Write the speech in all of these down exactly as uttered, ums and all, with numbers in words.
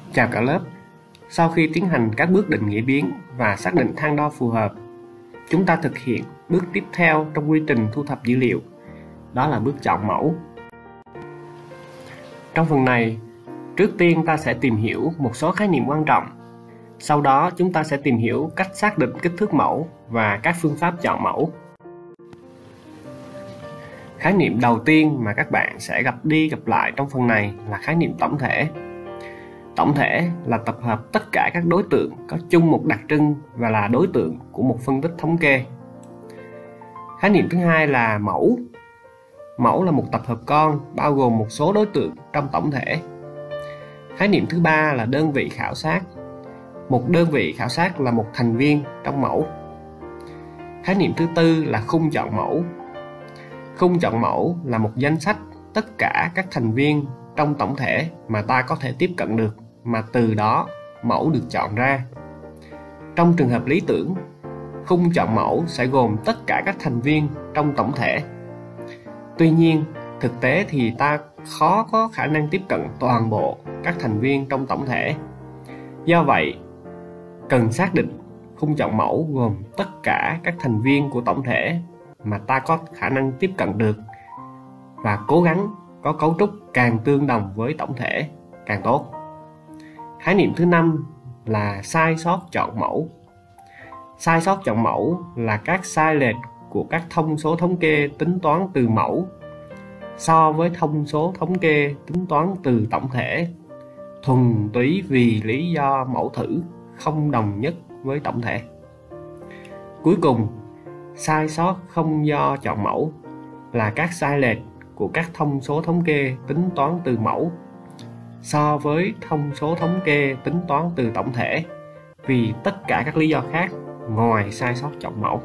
Chào cả lớp. Sau khi tiến hành các bước định nghĩa biến và xác định thang đo phù hợp, chúng ta thực hiện bước tiếp theo trong quy trình thu thập dữ liệu, đó là bước chọn mẫu. Trong phần này, trước tiên ta sẽ tìm hiểu một số khái niệm quan trọng. Sau đó chúng ta sẽ tìm hiểu cách xác định kích thước mẫu và các phương pháp chọn mẫu. Khái niệm đầu tiên mà các bạn sẽ gặp đi gặp lại trong phần này là khái niệm tổng thể. Tổng thể là tập hợp tất cả các đối tượng có chung một đặc trưng và là đối tượng của một phân tích thống kê. Khái niệm thứ hai là mẫu. Mẫu là một tập hợp con bao gồm một số đối tượng trong tổng thể. Khái niệm thứ ba là đơn vị khảo sát. Một đơn vị khảo sát là một thành viên trong mẫu. Khái niệm thứ tư là khung chọn mẫu. Khung chọn mẫu là một danh sách tất cả các thành viên trong tổng thể mà ta có thể tiếp cận được, mà từ đó mẫu được chọn ra. Trong trường hợp lý tưởng, khung chọn mẫu sẽ gồm tất cả các thành viên trong tổng thể. Tuy nhiên, thực tế thì ta khó có khả năng tiếp cận toàn bộ các thành viên trong tổng thể. Do vậy, cần xác định khung chọn mẫu gồm tất cả các thành viên của tổng thể mà ta có khả năng tiếp cận được và cố gắng có cấu trúc càng tương đồng với tổng thể càng tốt. Khái niệm thứ năm là sai sót chọn mẫu. Sai sót chọn mẫu là các sai lệch của các thông số thống kê tính toán từ mẫu so với thông số thống kê tính toán từ tổng thể, thuần túy vì lý do mẫu thử không đồng nhất với tổng thể. Cuối cùng, sai sót không do chọn mẫu là các sai lệch của các thông số thống kê tính toán từ mẫu so với thông số thống kê tính toán từ tổng thể vì tất cả các lý do khác ngoài sai sót chọn mẫu.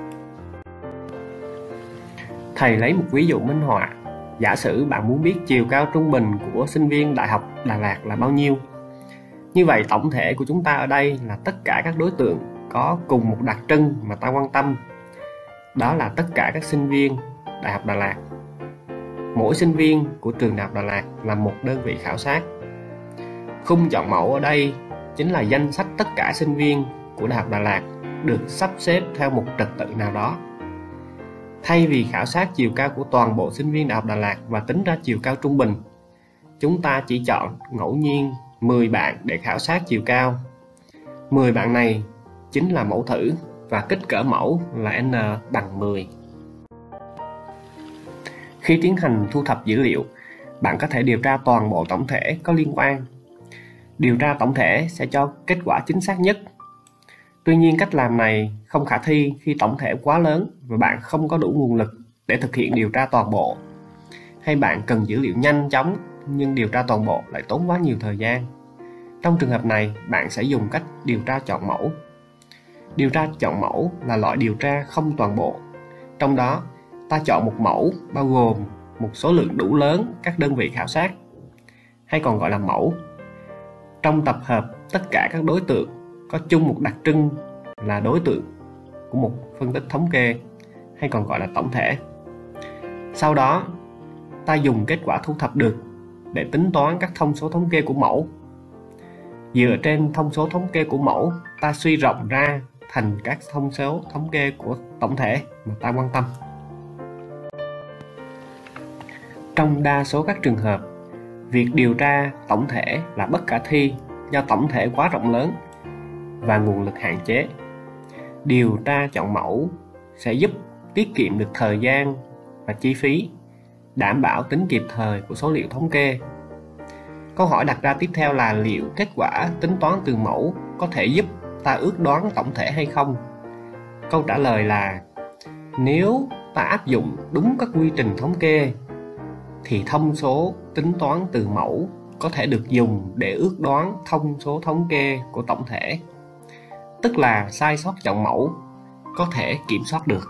Thầy lấy một ví dụ minh họa. Giả sử bạn muốn biết chiều cao trung bình của sinh viên Đại học Đà Lạt là bao nhiêu. Như vậy tổng thể của chúng ta ở đây là tất cả các đối tượng có cùng một đặc trưng mà ta quan tâm. Đó là tất cả các sinh viên Đại học Đà Lạt. Mỗi sinh viên của trường Đại học Đà Lạt là một đơn vị khảo sát. Khung chọn mẫu ở đây chính là danh sách tất cả sinh viên của Đại học Đà Lạt được sắp xếp theo một trật tự nào đó. Thay vì khảo sát chiều cao của toàn bộ sinh viên Đại học Đà Lạt và tính ra chiều cao trung bình, chúng ta chỉ chọn ngẫu nhiên mười bạn để khảo sát chiều cao. mười bạn này chính là mẫu thử và kích cỡ mẫu là n bằng mười. Khi tiến hành thu thập dữ liệu, bạn có thể điều tra toàn bộ tổng thể có liên quan. Điều tra tổng thể sẽ cho kết quả chính xác nhất. Tuy nhiên, cách làm này không khả thi khi tổng thể quá lớn và bạn không có đủ nguồn lực để thực hiện điều tra toàn bộ. Hay bạn cần dữ liệu nhanh chóng nhưng điều tra toàn bộ lại tốn quá nhiều thời gian. Trong trường hợp này, bạn sẽ dùng cách điều tra chọn mẫu. Điều tra chọn mẫu là loại điều tra không toàn bộ. Trong đó, ta chọn một mẫu bao gồm một số lượng đủ lớn các đơn vị khảo sát, hay còn gọi là mẫu, trong tập hợp tất cả các đối tượng có chung một đặc trưng là đối tượng của một phân tích thống kê, hay còn gọi là tổng thể. Sau đó, ta dùng kết quả thu thập được để tính toán các thông số thống kê của mẫu. Dựa trên thông số thống kê của mẫu, ta suy rộng ra thành các thông số thống kê của tổng thể mà ta quan tâm. Trong đa số các trường hợp, việc điều tra tổng thể là bất khả thi do tổng thể quá rộng lớn và nguồn lực hạn chế. Điều tra chọn mẫu sẽ giúp tiết kiệm được thời gian và chi phí, đảm bảo tính kịp thời của số liệu thống kê. Câu hỏi đặt ra tiếp theo là liệu kết quả tính toán từ mẫu có thể giúp ta ước đoán tổng thể hay không? Câu trả lời là nếu ta áp dụng đúng các quy trình thống kê thì thông số tính toán từ mẫu có thể được dùng để ước đoán thông số thống kê của tổng thể, tức là sai sót chọn mẫu có thể kiểm soát được.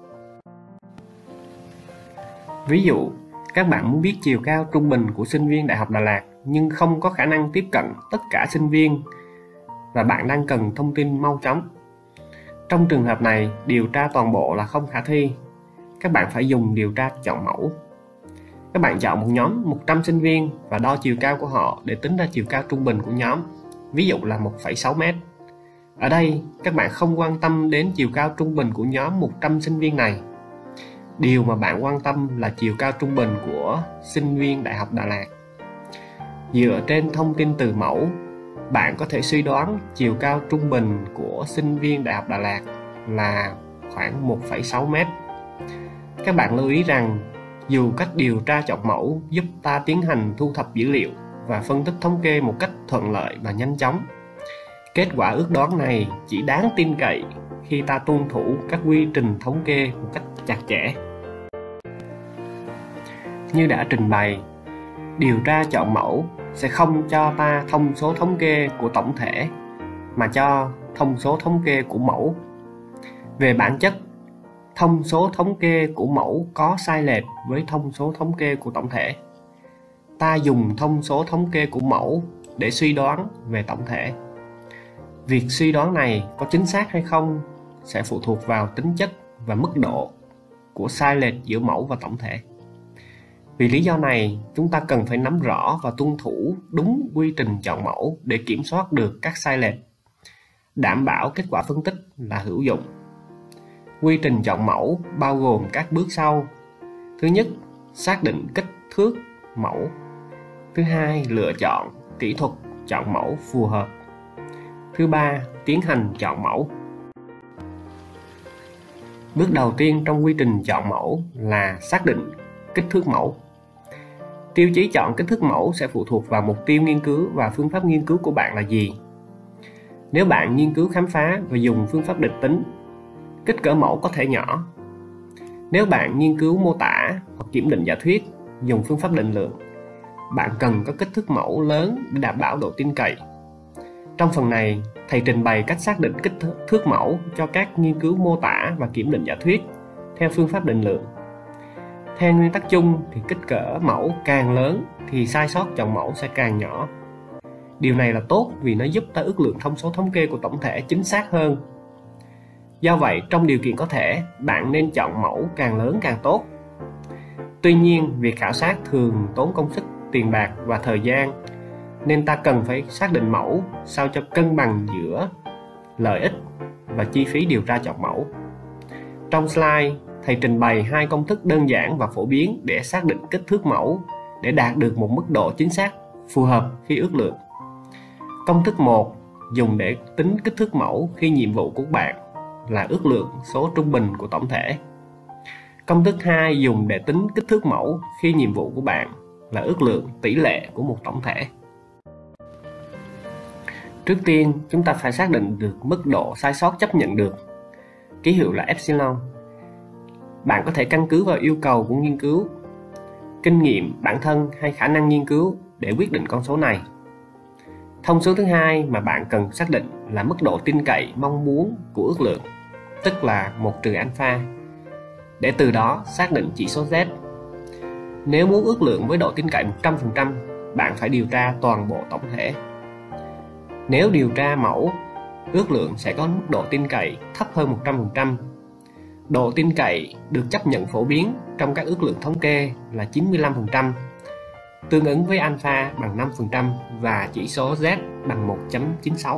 Ví dụ, các bạn muốn biết chiều cao trung bình của sinh viên Đại học Đà Lạt nhưng không có khả năng tiếp cận tất cả sinh viên và bạn đang cần thông tin mau chóng. Trong trường hợp này, điều tra toàn bộ là không khả thi. Các bạn phải dùng điều tra chọn mẫu. Các bạn chọn một nhóm một trăm sinh viên và đo chiều cao của họ để tính ra chiều cao trung bình của nhóm, ví dụ là một phẩy sáu mét. Ở đây, các bạn không quan tâm đến chiều cao trung bình của nhóm một trăm sinh viên này. Điều mà bạn quan tâm là chiều cao trung bình của sinh viên Đại học Đà Lạt. Dựa trên thông tin từ mẫu, bạn có thể suy đoán chiều cao trung bình của sinh viên Đại học Đà Lạt là khoảng một phẩy sáu mét. Các bạn lưu ý rằng, dù cách điều tra chọn mẫu giúp ta tiến hành thu thập dữ liệu và phân tích thống kê một cách thuận lợi và nhanh chóng, kết quả ước đoán này chỉ đáng tin cậy khi ta tuân thủ các quy trình thống kê một cách chặt chẽ. Như đã trình bày, điều tra chọn mẫu sẽ không cho ta thông số thống kê của tổng thể, mà cho thông số thống kê của mẫu. Về bản chất, thông số thống kê của mẫu có sai lệch với thông số thống kê của tổng thể. Ta dùng thông số thống kê của mẫu để suy đoán về tổng thể. Việc suy đoán này có chính xác hay không sẽ phụ thuộc vào tính chất và mức độ của sai lệch giữa mẫu và tổng thể. Vì lý do này, chúng ta cần phải nắm rõ và tuân thủ đúng quy trình chọn mẫu để kiểm soát được các sai lệch, đảm bảo kết quả phân tích là hữu dụng. Quy trình chọn mẫu bao gồm các bước sau. Thứ nhất, xác định kích thước mẫu. Thứ hai, lựa chọn kỹ thuật chọn mẫu phù hợp. Thứ ba, tiến hành chọn mẫu. Bước đầu tiên trong quy trình chọn mẫu là xác định kích thước mẫu. Tiêu chí chọn kích thước mẫu sẽ phụ thuộc vào mục tiêu nghiên cứu và phương pháp nghiên cứu của bạn là gì. Nếu bạn nghiên cứu khám phá và dùng phương pháp định tính, kích cỡ mẫu có thể nhỏ. Nếu bạn nghiên cứu mô tả hoặc kiểm định giả thuyết, dùng phương pháp định lượng, bạn cần có kích thước mẫu lớn để đảm bảo độ tin cậy. Trong phần này, thầy trình bày cách xác định kích thước mẫu cho các nghiên cứu mô tả và kiểm định giả thuyết theo phương pháp định lượng. Theo nguyên tắc chung thì kích cỡ mẫu càng lớn thì sai sót chọn mẫu sẽ càng nhỏ. Điều này là tốt vì nó giúp ta ước lượng thông số thống kê của tổng thể chính xác hơn. Do vậy, trong điều kiện có thể, bạn nên chọn mẫu càng lớn càng tốt. Tuy nhiên, việc khảo sát thường tốn công sức, tiền bạc và thời gian, nên ta cần phải xác định mẫu sao cho cân bằng giữa lợi ích và chi phí điều tra chọn mẫu. Trong slide, thầy trình bày hai công thức đơn giản và phổ biến để xác định kích thước mẫu để đạt được một mức độ chính xác phù hợp khi ước lượng. Công thức một dùng để tính kích thước mẫu khi nhiệm vụ của bạn là ước lượng số trung bình của tổng thể. Công thức hai dùng để tính kích thước mẫu khi nhiệm vụ của bạn là ước lượng tỷ lệ của một tổng thể. Trước tiên, chúng ta phải xác định được mức độ sai sót chấp nhận được, ký hiệu là epsilon. Bạn có thể căn cứ vào yêu cầu của nghiên cứu, kinh nghiệm bản thân hay khả năng nghiên cứu để quyết định con số này. Thông số thứ hai mà bạn cần xác định là mức độ tin cậy mong muốn của ước lượng, tức là một trừ alpha, để từ đó xác định chỉ số Z. Nếu muốn ước lượng với độ tin cậy một trăm phần trăm, bạn phải điều tra toàn bộ tổng thể. Nếu điều tra mẫu, ước lượng sẽ có mức độ tin cậy thấp hơn một trăm phần trăm. Độ tin cậy được chấp nhận phổ biến trong các ước lượng thống kê là chín mươi lăm phần trăm, tương ứng với alpha bằng năm phần trăm và chỉ số Z bằng một phẩy chín sáu.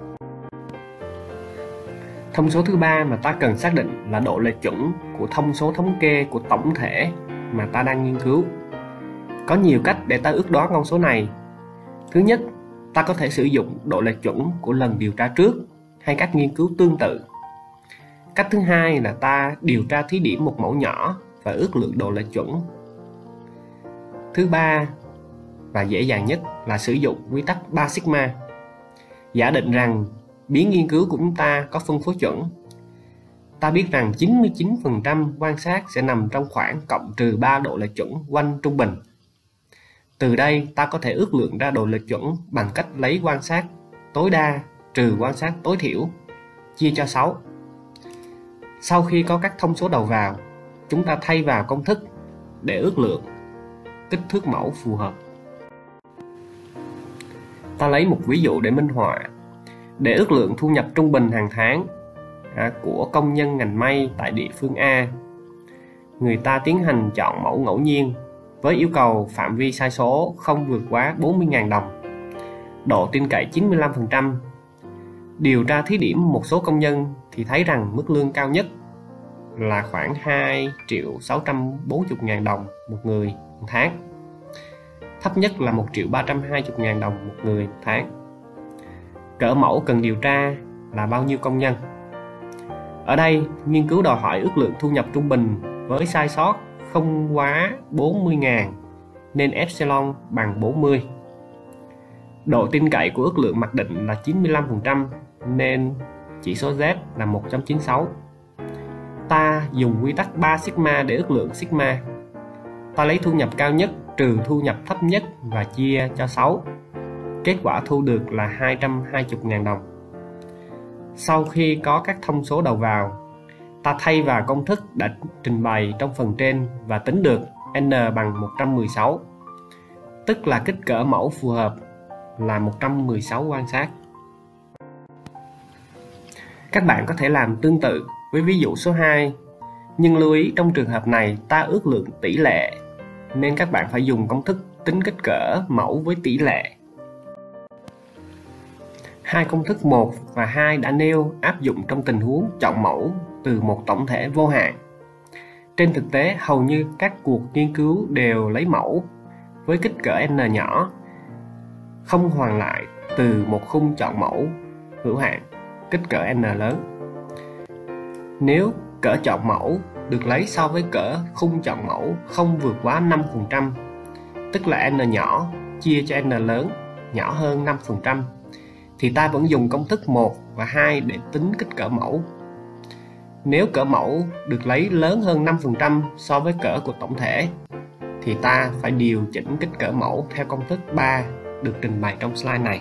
Thông số thứ ba mà ta cần xác định là độ lệch chuẩn của thông số thống kê của tổng thể mà ta đang nghiên cứu. Có nhiều cách để ta ước đoán con số này. Thứ nhất, ta có thể sử dụng độ lệch chuẩn của lần điều tra trước hay các nghiên cứu tương tự. Cách thứ hai là ta điều tra thí điểm một mẫu nhỏ và ước lượng độ lệch chuẩn. Thứ ba và dễ dàng nhất là sử dụng quy tắc ba sigma. Giả định rằng biến nghiên cứu của chúng ta có phân phối chuẩn. Ta biết rằng chín mươi chín phần trăm quan sát sẽ nằm trong khoảng cộng trừ ba độ lệch chuẩn quanh trung bình. Từ đây ta có thể ước lượng ra độ lệch chuẩn bằng cách lấy quan sát tối đa trừ quan sát tối thiểu chia cho sáu. Sau khi có các thông số đầu vào, chúng ta thay vào công thức để ước lượng kích thước mẫu phù hợp. Ta lấy một ví dụ để minh họa. Để ước lượng thu nhập trung bình hàng tháng à, của công nhân ngành may tại địa phương A, người ta tiến hành chọn mẫu ngẫu nhiên. với yêu cầu phạm vi sai số không vượt quá bốn mươi nghìn đồng, độ tin cậy chín mươi lăm phần trăm. Điều tra thí điểm một số công nhân thì thấy rằng mức lương cao nhất là khoảng hai triệu sáu trăm bốn mươi nghìn đồng một người một tháng, thấp nhất là một triệu ba trăm hai mươi nghìn đồng một người một tháng. Cỡ mẫu cần điều tra là bao nhiêu công nhân? Ở đây, nghiên cứu đòi hỏi ước lượng thu nhập trung bình với sai sót không quá bốn mươi nghìn nên epsilon bằng bốn mươi. Độ tin cậy của ước lượng mặc định là chín mươi lăm phần trăm nên chỉ số Z là một trăm chín mươi sáu. Ta dùng quy tắc ba sigma để ước lượng sigma. Ta lấy thu nhập cao nhất trừ thu nhập thấp nhất và chia cho sáu. Kết quả thu được là hai trăm hai mươi nghìn đồng. Sau khi có các thông số đầu vào, ta thay vào công thức đã trình bày trong phần trên và tính được n bằng một trăm mười sáu, tức là kích cỡ mẫu phù hợp là một trăm mười sáu quan sát. Các bạn có thể làm tương tự với ví dụ số hai, nhưng lưu ý trong trường hợp này ta ước lượng tỷ lệ nên các bạn phải dùng công thức tính kích cỡ mẫu với tỷ lệ. Hai công thức một và hai đã nêu áp dụng trong tình huống chọn mẫu từ một tổng thể vô hạn. Trên thực tế, hầu như các cuộc nghiên cứu đều lấy mẫu với kích cỡ n nhỏ, không hoàn lại từ một khung chọn mẫu hữu hạn kích cỡ n lớn. Nếu cỡ chọn mẫu được lấy so với cỡ khung chọn mẫu không vượt quá năm phần trăm, tức là n nhỏ chia cho n lớn nhỏ hơn năm phần trăm, thì ta vẫn dùng công thức một và hai để tính kích cỡ mẫu. Nếu cỡ mẫu được lấy lớn hơn năm phần trăm so với cỡ của tổng thể, thì ta phải điều chỉnh kích cỡ mẫu theo công thức ba được trình bày trong slide này.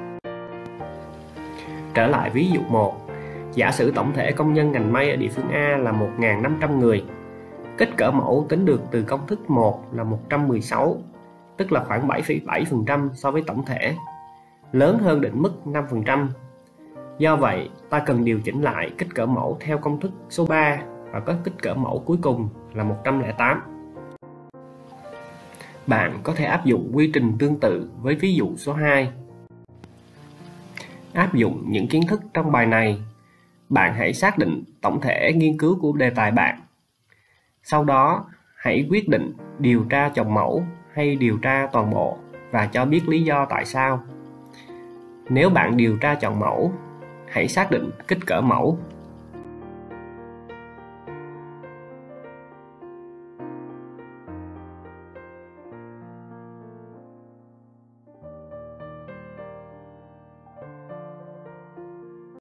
Trở lại ví dụ một, giả sử tổng thể công nhân ngành may ở địa phương A là một nghìn năm trăm người. Kích cỡ mẫu tính được từ công thức một là một trăm mười sáu, tức là khoảng bảy phẩy bảy phần trăm so với tổng thể, lớn hơn định mức năm phần trăm. Do vậy, ta cần điều chỉnh lại kích cỡ mẫu theo công thức số ba và có kích cỡ mẫu cuối cùng là một trăm lẻ tám. Bạn có thể áp dụng quy trình tương tự với ví dụ số hai. Áp dụng những kiến thức trong bài này, bạn hãy xác định tổng thể nghiên cứu của đề tài bạn. Sau đó, hãy quyết định điều tra chọn mẫu hay điều tra toàn bộ và cho biết lý do tại sao. Nếu bạn điều tra chọn mẫu, hãy xác định kích cỡ mẫu